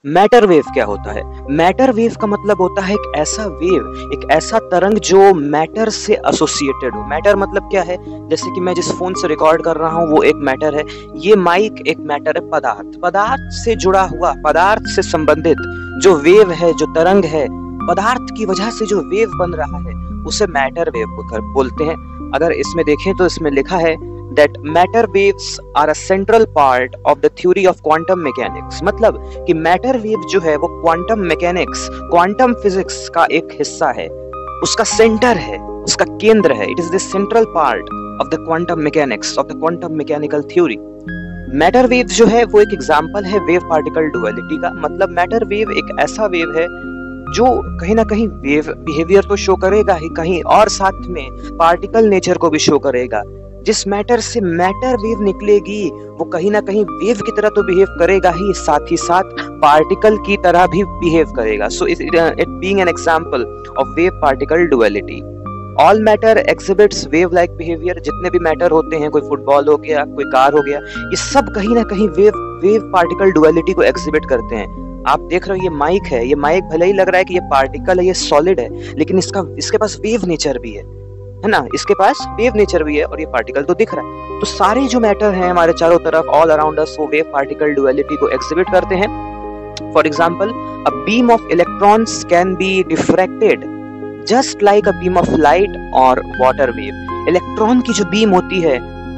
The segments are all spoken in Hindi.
मैटर वेव क्या होता है? मैटर वेव का मतलब होता है एक ऐसा वेव, एक ऐसा तरंग जो मैटर से एसोसिएटेड हो। मैटर मतलब क्या है? जैसे कि मैं जिस फोन से रिकॉर्ड कर रहा हूँ वो एक मैटर है, ये माइक एक मैटर है। पदार्थ, पदार्थ से जुड़ा हुआ, पदार्थ से संबंधित जो वेव है, जो तरंग है, पदार्थ की वजह से जो वेव बन रहा है उसे मैटर वेव बोलते हैं। अगर इसमें देखें तो इसमें लिखा है that matter waves are a central part of the theory of quantum mechanics। मतलब कि मैटर वेव जो है वो क्वांटम मैकेनिक्स, क्वांटम फिजिक्स का एक हिस्सा है, उसका सेंटर है, उसका केंद्र है। It is the central part of the quantum mechanics, of the quantum mechanical theory. Matter wave जो है वो एक एग्जांपल है वेव पार्टिकल डुअलिटी का। मतलब मैटर वेव एक ऐसा वेव है जो कहीं ना कहीं वेव बिहेवियर तो शो करेगा ही, कहीं और साथ में पार्टिकल नेचर को भी शो करेगा। जिस मैटर से मैटर वेव निकलेगी वो कहीं ना कहीं वेव की तरह तो बिहेव करेगा ही, साथ ही साथ पार्टिकल की तरह भी बिहेव करेगा। So it being an example of wave particle duality. All matter exhibits wave like behaviour. जितने भी मैटर होते हैं, कोई फुटबॉल हो गया, कोई कार हो गया, ये सब कहीं ना कहीं वेव पार्टिकल डुअलिटी को एक्सिबिट करते हैं। आप देख रहे हो ये माइक है, ये माइक भले ही लग रहा है कि ये पार्टिकल है, ये सॉलिड है, लेकिन इसके पास वेव नेचर भी है ना, इसके पास वेव नेचर भी है और ये पार्टिकल तो दिख रहा है। तो सारे जो मैटर हैं हमारे चारों तरफ, ऑल अराउंड अस, वो वेव पार्टिकल डुअलिटी को एक्सिबिट करते हैं। For example, a beam of electrons can be diffracted just like a beam of light और वाटर वेव। इलेक्ट्रॉन की जो बीम होती है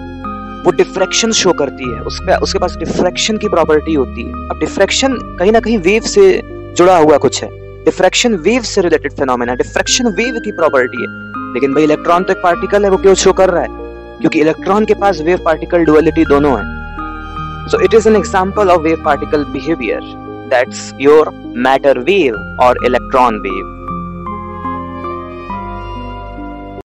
वो डिफ्रैक्शन शो करती है, उसके पास डिफ्रैक्शन की प्रॉपर्टी होती है। अब डिफ्रैक्शन कहीं ना कहीं वेव से जुड़ा हुआ कुछ है, डिफ्रैक्शन वेव से रिलेटेड फिनोमेना, डिफ्रैक्शन वेव की प्रॉपर्टी है। लेकिन भाई इलेक्ट्रॉन तो एक पार्टिकल है, वो क्यों शो कर रहा है? क्योंकि इलेक्ट्रॉन के पास वेव पार्टिकल डुअलिटी दोनों है। So it is an example of wave particle behaviour, that's your matter wave और इलेक्ट्रॉन वेव।